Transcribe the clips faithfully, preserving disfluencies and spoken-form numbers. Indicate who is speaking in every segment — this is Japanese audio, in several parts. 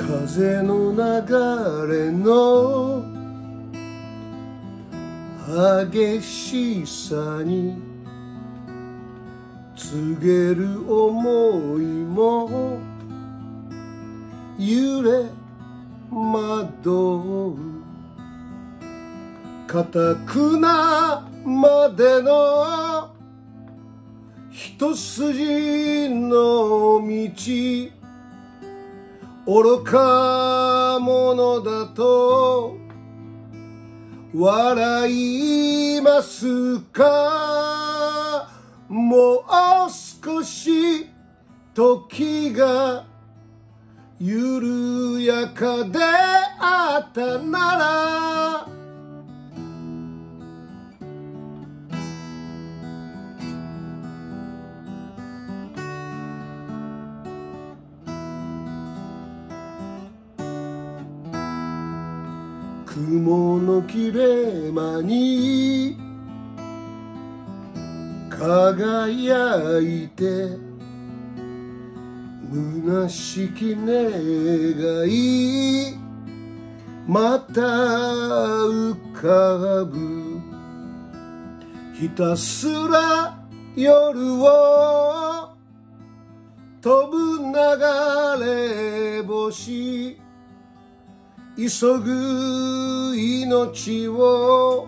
Speaker 1: 風の流れの激しさに告げる想いも揺れ惑う固くなまでの一筋の道愚か者だと笑いますか。もう少し時が緩やかであったなら雲の切れ間に輝いて虚しき願いまた浮かぶひたすら夜を飛ぶ流れ星急ぐ命を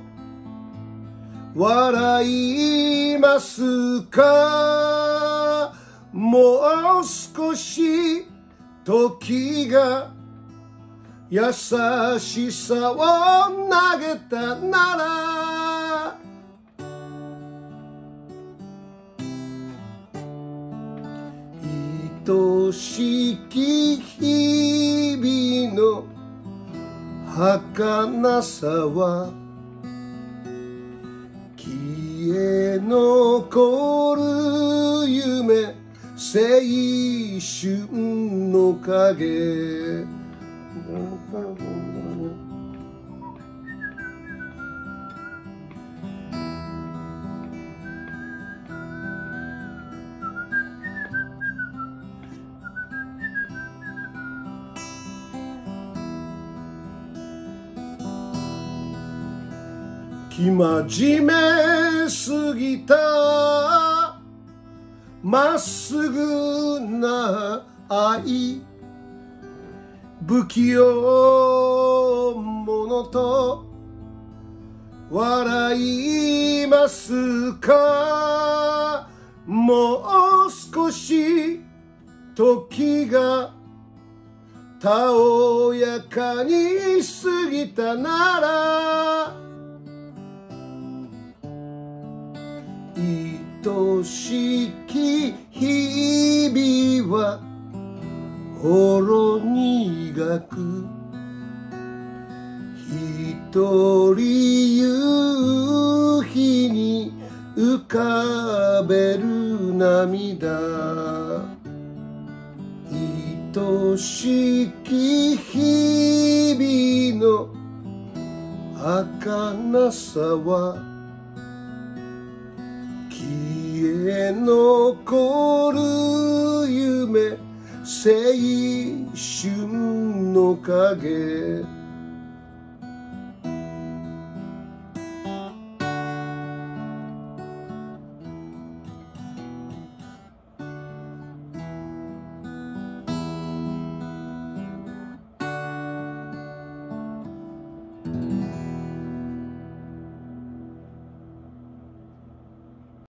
Speaker 1: 笑いますか。もう少し時が優しさを投げたなら愛しき日々の儚さは消え残る夢青春の影生真面目すぎたまっすぐな愛不器用者と笑いますか。もう少し時がたおやかに過ぎたなら愛しき日々はほろ苦く一人夕日に浮かべる涙愛しき日々の儚さは消え残る夢青春の影